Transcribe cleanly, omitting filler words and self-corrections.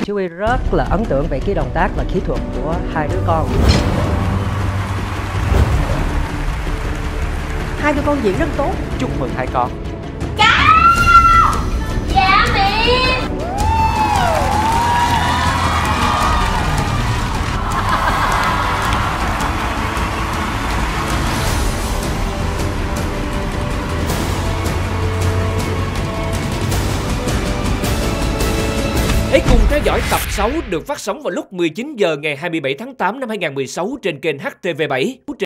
Chí Huy rất là ấn tượng về cái động tác và kỹ thuật của hai đứa con. Hai đứa con diễn rất tốt. Chúc mừng hai con. Dạ mẹ. Hãy cùng theo dõi tập 6 được phát sóng vào lúc 19 giờ ngày 27 tháng 8 năm 2016 trên kênh HTV7.